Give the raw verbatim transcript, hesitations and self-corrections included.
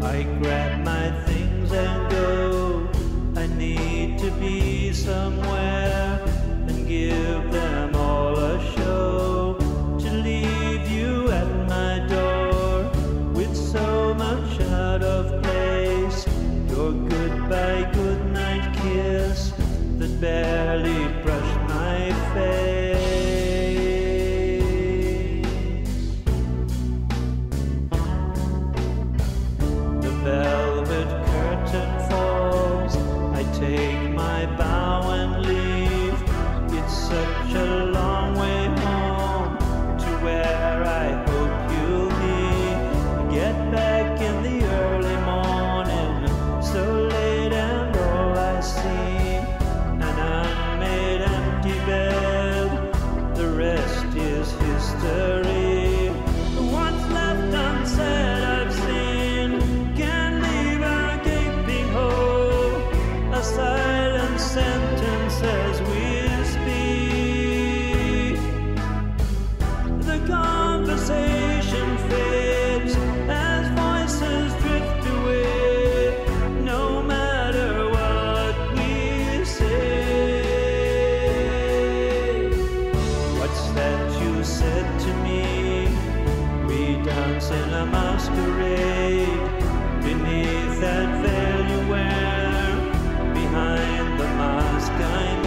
I grab my things and go. I need to be somewhere and give them all a show. To leave you at my door with so much out of place. Your goodbye, goodnight kiss that barely brushed my face. The velvet curtain falls, I take my bow and leave. It's such a long way home to where I hope you'll be. Get back in the early morning, so late and all I see an unmade empty bed, the rest is history. What's left unsaid I've seen, can't leave a gaping hole, a silent sentence as we speak. The conversation fades as voices drift away, no matter what we say. What's that you said to me? We dance in a masquerade beneath that veil you wear, behind the mask I